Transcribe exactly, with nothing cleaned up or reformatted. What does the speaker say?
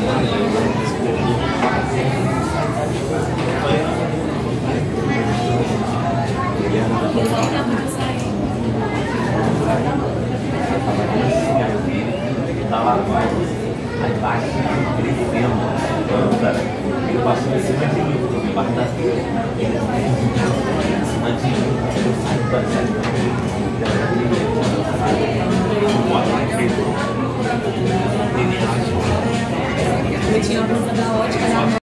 Aí baixa, ele filma, anda, ele passou em cima de mim, embaixo da fila, ele em cima de mim, eu saio da